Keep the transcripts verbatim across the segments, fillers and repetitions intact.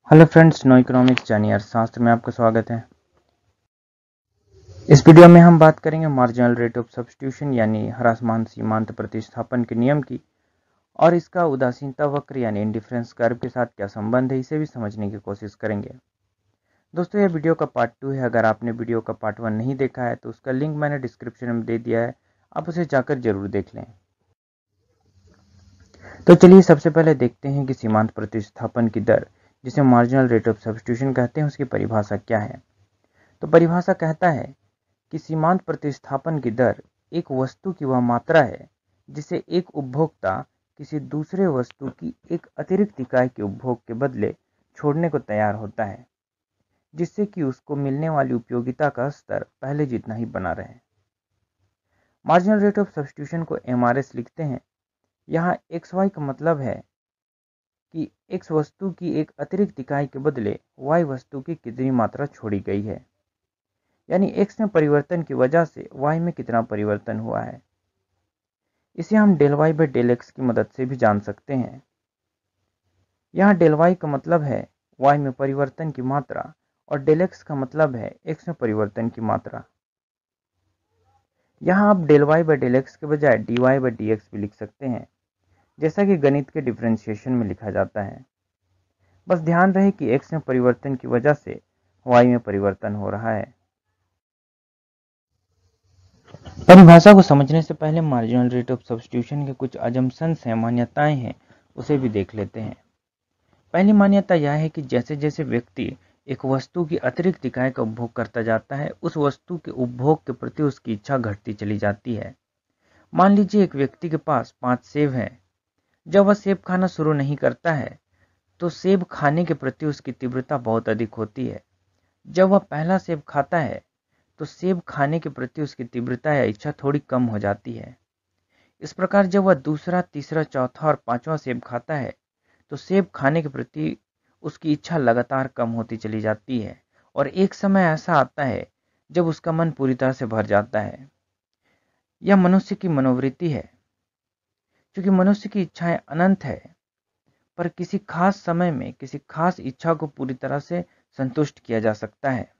Hello friends, no economics जानिए अर्थशास्त्र में आपका स्वागत है। इस वीडियो में हम बात करेंगे मार्जिनल रेट ऑफ सब्स्टिट्यूशन यानी ह्रासमान सीमांत प्रतिस्थापन के नियम की, और इसका उदासीनता वक्र यानी इंडिफरेंस कर्व के साथ क्या संबंध है, इसे भी समझने की कोशिश करेंगे। दोस्तों, यह वीडियो का पार्ट टू है। अगर आपने वीडियो का पार्ट वन नहीं देखा है तो उसका लिंक मैंने डिस्क्रिप्शन में दे दिया है, आप उसे जाकर जरूर देख लें। तो चलिए सबसे पहले देखते हैं कि सीमांत प्रतिस्थापन की दर, जिसे मार्जिनल रेट ऑफ सब्स्टिट्यूशन कहते हैं, उसकी परिभाषा क्या है। तो परिभाषा कहता है कि सीमांत प्रतिस्थापन की दर एक वस्तु की वह मात्रा है जिसे एक उपभोक्ता किसी दूसरे वस्तु की एक अतिरिक्त इकाई के उपभोग के बदले छोड़ने को तैयार होता है, जिससे कि उसको मिलने वाली उपयोगिता का स्तर पहले जितना ही बना रहे। मार्जिनल रेट ऑफ सब्स्टिट्यूशन को एम आर एस लिखते हैं। यहाँ एक्स वाई का मतलब है कि x वस्तु की एक अतिरिक्त इकाई के बदले y वस्तु की कितनी मात्रा छोड़ी गई है, यानी x में परिवर्तन की वजह से y में कितना परिवर्तन हुआ है। इसे हम del Y by del X की मदद से भी जान सकते हैं। यहाँ डेल वाई का मतलब है y में परिवर्तन की मात्रा और डेल एक्स का मतलब है x में परिवर्तन की मात्रा। यहाँ आप del Y by del X के बजाय D Y by D X भी लिख सकते हैं, जैसा कि गणित के डिफरेंशिएशन में लिखा जाता है। बस ध्यान रहे कि x में परिवर्तन की वजह से y में परिवर्तन हो रहा है। परिभाषा को समझने से पहले मार्जिनल रेट ऑफ सब्स्टिट्यूशन के कुछ अजम्पशंस हैं, मान्यताएं हैं, उसे भी देख लेते हैं। पहली मान्यता यह है कि जैसे जैसे व्यक्ति एक वस्तु की अतिरिक्त इकाई का उपभोग करता जाता है, उस वस्तु के उपभोग के प्रति उसकी इच्छा घटती चली जाती है। मान लीजिए एक व्यक्ति के पास पांच सेब हैं। जब वह सेब खाना शुरू नहीं करता है तो सेब खाने के प्रति उसकी तीव्रता बहुत अधिक होती है। जब वह पहला सेब खाता है तो सेब खाने के प्रति उसकी तीव्रता या इच्छा थोड़ी कम हो जाती है। इस प्रकार जब वह दूसरा, तीसरा, चौथा और पांचवा सेब खाता है तो सेब खाने के प्रति उसकी इच्छा लगातार कम होती चली जाती है, और एक समय ऐसा आता है जब उसका मन पूरी तरह से भर जाता है। यह मनुष्य की मनोवृत्ति है, क्योंकि मनुष्य की इच्छाएं अनंत है, पर किसी खास समय में किसी खास इच्छा को पूरी तरह से संतुष्ट किया जा सकता है।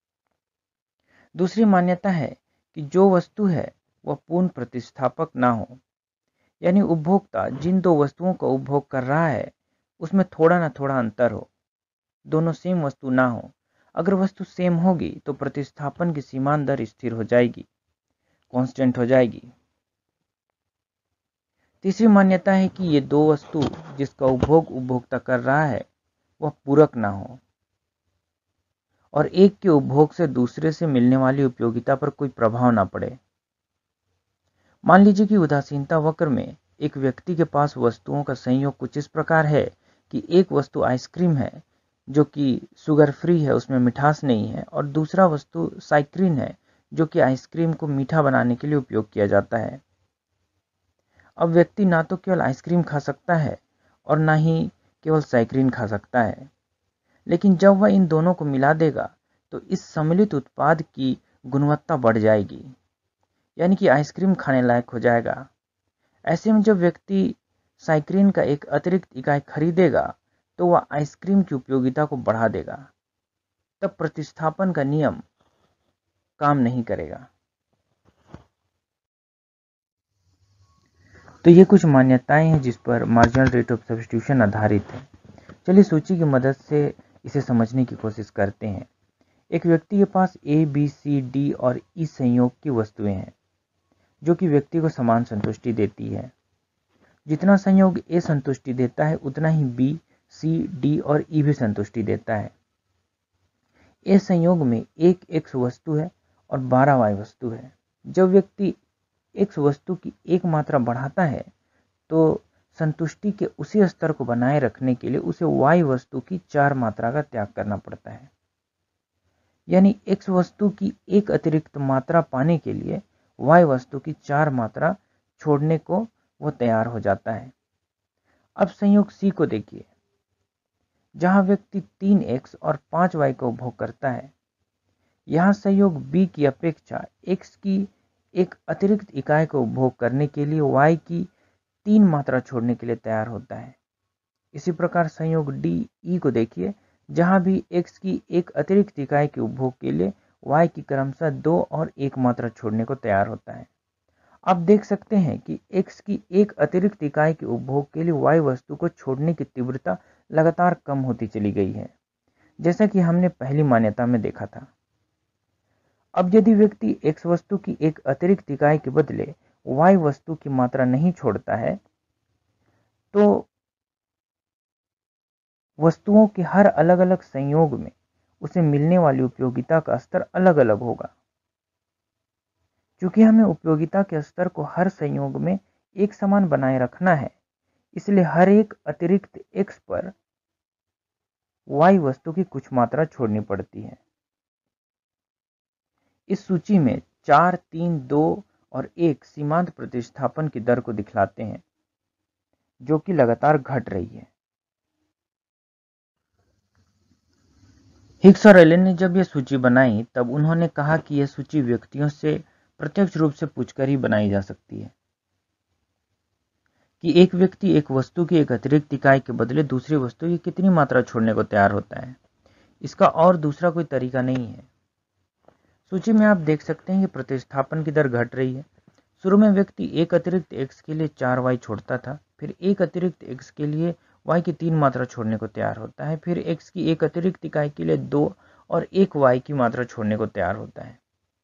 दूसरी मान्यता है कि जो वस्तु है वह पूर्ण प्रतिस्थापक ना हो, यानी उपभोक्ता जिन दो वस्तुओं का उपभोग कर रहा है उसमें थोड़ा ना थोड़ा अंतर हो, दोनों सेम वस्तु ना हो। अगर वस्तु सेम होगी तो प्रतिस्थापन की सीमांत दर स्थिर हो जाएगी, कांस्टेंट हो जाएगी। तीसरी मान्यता है कि ये दो वस्तु जिसका उपभोग उपभोक्ता कर रहा है वह पूरक ना हो, और एक के उपभोग से दूसरे से मिलने वाली उपयोगिता पर कोई प्रभाव ना पड़े। मान लीजिए कि उदासीनता वक्र में एक व्यक्ति के पास वस्तुओं का संयोग कुछ इस प्रकार है कि एक वस्तु आइसक्रीम है जो कि शुगर फ्री है, उसमें मिठास नहीं है, और दूसरा वस्तु साइक्रीन है जो कि आइसक्रीम को मीठा बनाने के लिए उपयोग किया जाता है। अब व्यक्ति ना तो केवल आइसक्रीम खा सकता है और ना ही केवल साइक्रीन खा सकता है, लेकिन जब वह इन दोनों को मिला देगा तो इस सम्मिलित उत्पाद की गुणवत्ता बढ़ जाएगी, यानी कि आइसक्रीम खाने लायक हो जाएगा। ऐसे में जब व्यक्ति साइक्रीन का एक अतिरिक्त इकाई खरीदेगा तो वह आइसक्रीम की उपयोगिता को बढ़ा देगा, तब प्रतिस्थापन का नियम काम नहीं करेगा। तो ये कुछ मान्यताएं हैं जिस पर मार्जिनल रेट ऑफ सब्स्टिट्यूशन आधारित है। चलिए सूची की मदद से इसे समझने की कोशिश करते हैं। एक व्यक्ति के पास ए, बी, सी, डी और ई संयोग की वस्तुएं हैं जो कि व्यक्ति को समान संतुष्टि देती है। जितना संयोग ए संतुष्टि देता है उतना ही बी, सी, डी और ई भी संतुष्टि देता है। ए संयोग में एक एक्स वस्तु है और बारह वाई वस्तु है। जब व्यक्ति एक्स वस्तु की एक मात्रा बढ़ाता है तो संतुष्टि के उसी स्तर को बनाए रखने के लिए उसे वाई वस्तु की चार मात्रा का त्याग करना पड़ता है, यानी एक्स वस्तु की एक अतिरिक्त मात्रा पाने के लिए वाई वस्तु की चार मात्रा छोड़ने को वो तैयार हो जाता है। अब संयोग सी को देखिए, जहां व्यक्ति तीन एक्स और पांच वाई का उपभोग करता है। यहाँ संयोग बी की अपेक्षा एक्स की एक अतिरिक्त इकाई का उपभोग करने के लिए वाई की तीन मात्रा छोड़ने के लिए तैयार होता है। इसी प्रकार संयोग डी ई को देखिए, जहां भी x की एक अतिरिक्त इकाई के उपभोग के लिए y की क्रमशः दो और एक मात्रा छोड़ने को तैयार होता है। आप देख सकते हैं कि x की एक अतिरिक्त इकाई के उपभोग के लिए y वस्तु को छोड़ने की तीव्रता लगातार कम होती चली गई है, जैसा कि हमने पहली मान्यता में देखा था। अब यदि व्यक्ति x वस्तु की एक अतिरिक्त इकाई के बदले y वस्तु की मात्रा नहीं छोड़ता है, तो वस्तुओं के हर अलग अलग संयोग में उसे मिलने वाली उपयोगिता का स्तर अलग अलग होगा। चूंकि हमें उपयोगिता के स्तर को हर संयोग में एक समान बनाए रखना है, इसलिए हर एक अतिरिक्त x पर y वस्तु की कुछ मात्रा छोड़नी पड़ती है। इस सूची में चार, तीन, दो और एक सीमांत प्रतिस्थापन की दर को दिखलाते हैं, जो कि लगातार घट रही है। हिग्स और एलन ने जब यह सूची बनाई, तब उन्होंने कहा कि यह सूची व्यक्तियों से प्रत्यक्ष रूप से पूछकर ही बनाई जा सकती है कि एक व्यक्ति एक वस्तु की एक अतिरिक्त इकाई के बदले दूसरी वस्तु की कितनी मात्रा छोड़ने को तैयार होता है। इसका और दूसरा कोई तरीका नहीं है। सूची में आप देख सकते हैं कि प्रतिस्थापन की दर घट रही है। शुरू में व्यक्ति एक अतिरिक्त x के लिए चार वाई छोड़ता था, फिर एक अतिरिक्त x के लिए y की तीन मात्रा छोड़ने को तैयार होता है, फिर x की एक अतिरिक्त इकाई के लिए दो और एक y की मात्रा छोड़ने को तैयार होता है।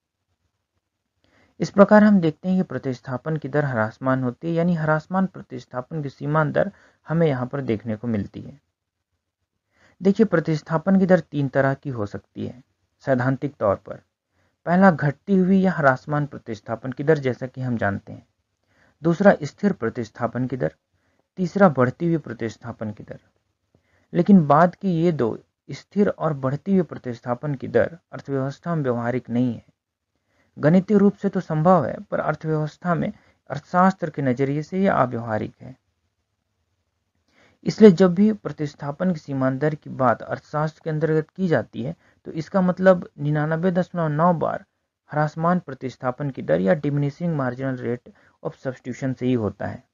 इस प्रकार हम देखते हैं कि प्रतिस्थापन की दर ह्रासमान होती है, यानी ह्रासमान प्रतिस्थापन की सीमांत दर हमें यहाँ पर देखने को मिलती है। देखिए, प्रतिस्थापन की दर तीन तरह की हो सकती है सैद्धांतिक तौर पर। पहला, घटती हुई या ह्रासमान प्रतिस्थापन की दर, जैसा कि हम जानते हैं। दूसरा, स्थिर प्रतिस्थापन की दर। तीसरा, बढ़ती हुई प्रतिस्थापन की दर। लेकिन बाद की ये दो, स्थिर और बढ़ती हुई प्रतिस्थापन की दर, अर्थव्यवस्था में व्यवहारिक नहीं है। गणितीय रूप से तो संभव है, पर अर्थव्यवस्था में अर्थशास्त्र के नजरिए से यह अव्यवहारिक है। इसलिए जब भी प्रतिस्थापन की सीमांत दर की बात अर्थशास्त्र के अंतर्गत की जाती है, तो इसका मतलब निन्यानवे दशमलव नौ बार ह्रासमान प्रतिस्थापन की दर या diminishing marginal rate of substitution से ही होता है।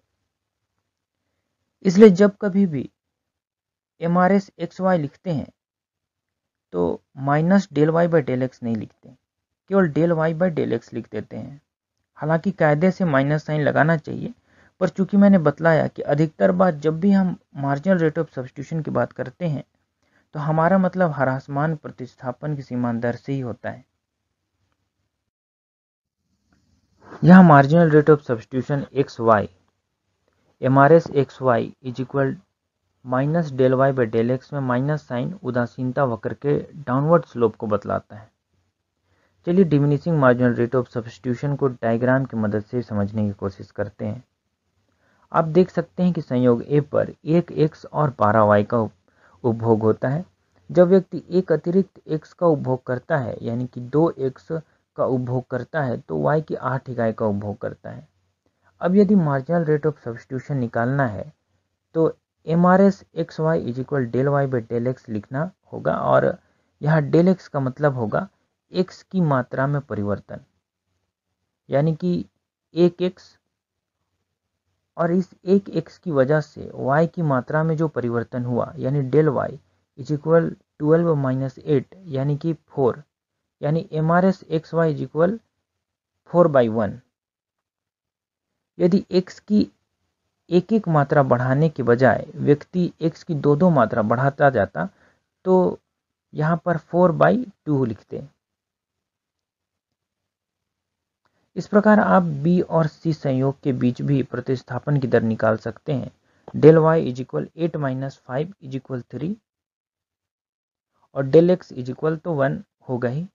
इसलिए जब कभी भी M R S X Y लिखते हैं, तो minus del Y by del X नहीं लिखते, केवल del Y by del X लिख देते हैं। हालांकि कायदे से माइनस साइन लगाना चाहिए, पर चूंकि मैंने बतलाया कि अधिकतर बार जब भी हम मार्जिनल रेट ऑफ सब्स्टिट्यूशन की बात करते हैं, तो हमारा मतलब ह्रासमान प्रतिस्थापन की सीमांत दर से ही होता है। यह marginal rate of substitution X Y, M R S X Y is equal minus del Y by del X में माइनस साइन उदासीनता वक्र के डाउनवर्ड स्लोप को बतलाता है। चलिए diminishing marginal rate of substitution को डायग्राम की मदद से समझने की कोशिश करते हैं। आप देख सकते हैं कि संयोग ए पर एक x और बारह वाई का उपभोग होता है। जब व्यक्ति एक अतिरिक्त x का उपभोग करता है, यानी कि दो एक्स का उपभोग करता है, तो y की आठ इकाई का उपभोग करता है। अब यदि मार्जिनल रेट ऑफ सब्स्टिट्यूशन निकालना है, तो M R S X Y is equal del Y by del X लिखना होगा, और यहाँ डेल एक्स का मतलब होगा x की मात्रा में परिवर्तन, यानी कि एक x, और इस एक x की वजह से y की मात्रा में जो परिवर्तन हुआ, यानी del y is equal twelve minus eight, यानी कि फोर, यानी M R S X Y is equal four by one. यदि x की एक एक मात्रा बढ़ाने के बजाय व्यक्ति x की दो दो मात्रा बढ़ाता जाता, तो यहाँ पर फोर बाई टू लिखते। इस प्रकार आप B और C संयोग के बीच भी प्रतिस्थापन की दर निकाल सकते हैं। Del y is equal eight minus five is equal three, और del x is equal to one होगा ही।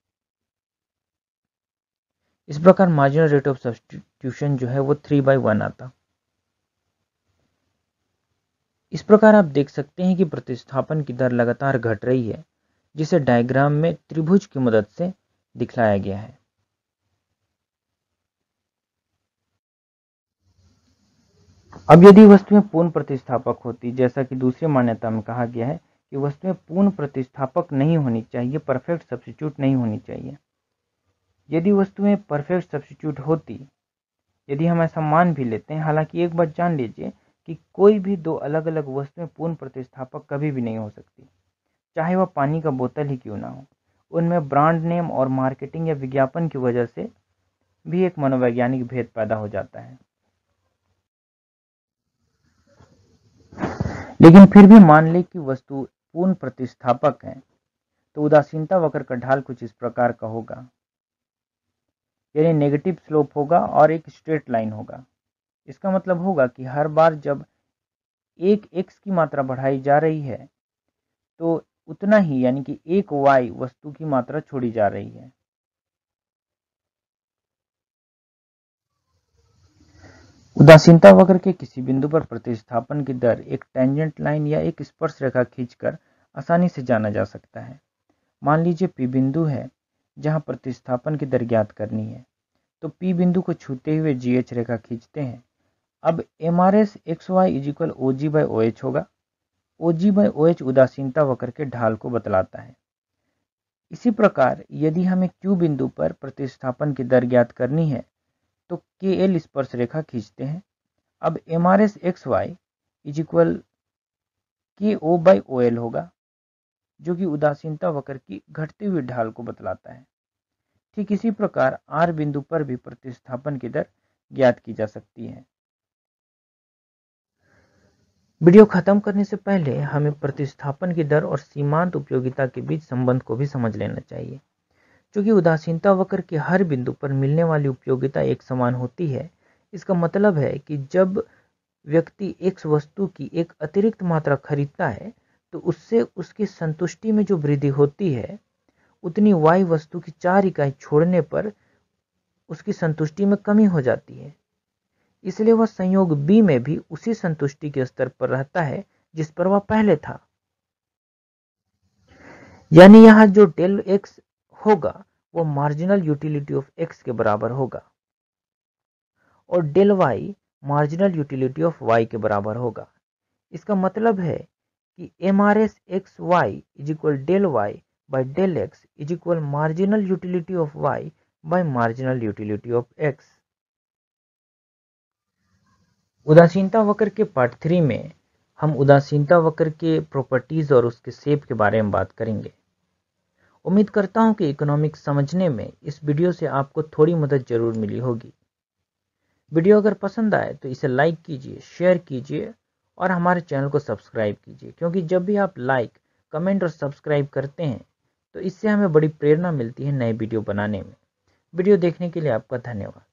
इस प्रकार मार्जिनल रेट ऑफ सब्स्टिट्यूशन जो है वो थ्री बाई वन आता। इस प्रकार आप देख सकते हैं कि प्रतिस्थापन की दर लगातार घट रही है, जिसे डायग्राम में त्रिभुज की मदद से दिखलाया गया है। अब यदि वस्तुएं पूर्ण प्रतिस्थापक होती, जैसा कि दूसरी मान्यता में कहा गया है कि वस्तुएं पूर्ण प्रतिस्थापक नहीं होनी चाहिए, परफेक्ट सब्स्टिट्यूट नहीं होनी चाहिए। यदि वस्तुएं परफेक्ट सब्स्टिट्यूट होती, यदि हम ऐसा मान भी लेते हैं, हालांकि एक बात जान लीजिए कि कोई भी दो अलग अलग वस्तुएं पूर्ण प्रतिस्थापक कभी भी नहीं हो सकती। चाहे वह पानी का बोतल ही क्यों ना हो। उनमें ब्रांड नेम और मार्केटिंग या विज्ञापन की वजह से भी एक मनोवैज्ञानिक भेद पैदा हो जाता है। लेकिन फिर भी मान ले कि वस्तु पूर्ण प्रतिस्थापक है, तो उदासीनता वक्र का ढाल कुछ इस प्रकार का होगा, यानी नेगेटिव स्लोप होगा और एक स्ट्रेट लाइन होगा। इसका मतलब होगा कि हर बार जब एक x की मात्रा बढ़ाई जा रही है तो उतना ही यानी कि एक y वस्तु की मात्रा छोड़ी जा रही है। उदासीनता वक्र के किसी बिंदु पर प्रतिस्थापन की दर एक टेंजेंट लाइन या एक स्पर्श रेखा खींचकर आसानी से जाना जा सकता है। मान लीजिए P बिंदु है जहां प्रतिस्थापन की दर ज्ञात करनी है, तो P बिंदु को छूते हुए G H रेखा खींचते हैं। अब M R S X Y is equal O G by O H होगा। O G by O H उदासीनता वक्र के ढाल को बतलाता है। इसी प्रकार यदि हमें Q बिंदु पर प्रतिस्थापन की दर ज्ञात करनी है तो के एल स्पर्श रेखा खींचते हैं। अब M R S X Y is equal K O by O L होगा, जो कि उदासीनता वक्र की घटती हुई ढाल को बतलाता है। ठीक इसी प्रकार R बिंदु पर भी प्रतिस्थापन की दर ज्ञात की जा सकती है। वीडियो खत्म करने से पहले हमें प्रतिस्थापन की दर और सीमांत उपयोगिता के बीच संबंध को भी समझ लेना चाहिए। क्योंकि उदासीनता वक्र के हर बिंदु पर मिलने वाली उपयोगिता एक समान होती है, इसका मतलब है कि जब व्यक्ति एक वस्तु की एक अतिरिक्त मात्रा खरीदता है तो उससे उसकी संतुष्टि में जो वृद्धि होती है उतनी y वस्तु की चार इकाई छोड़ने पर उसकी संतुष्टि में कमी हो जाती है। इसलिए वह संयोग B में भी उसी संतुष्टि के स्तर पर रहता है जिस पर वह पहले था। यानी यहाँ जो डेल x होगा वो मार्जिनल यूटिलिटी ऑफ x के बराबर होगा और del y marginal utility of y के बराबर होगा। इसका मतलब है कि M R S X Y is equal del Y by del X is equal marginal utility of y by marginal utility of x। उदासीनता वक्र के पार्ट थ्री में हम उदासीनता वक्र के प्रॉपर्टीज और उसके शेप के बारे में बात करेंगे। उम्मीद करता हूं कि इकोनॉमिक्स समझने में इस वीडियो से आपको थोड़ी मदद जरूर मिली होगी। वीडियो अगर पसंद आए तो इसे लाइक कीजिए, शेयर कीजिए और हमारे चैनल को सब्सक्राइब कीजिए, क्योंकि जब भी आप लाइक, कमेंट और सब्सक्राइब करते हैं तो इससे हमें बड़ी प्रेरणा मिलती है नए वीडियो बनाने में। वीडियो देखने के लिए आपका धन्यवाद।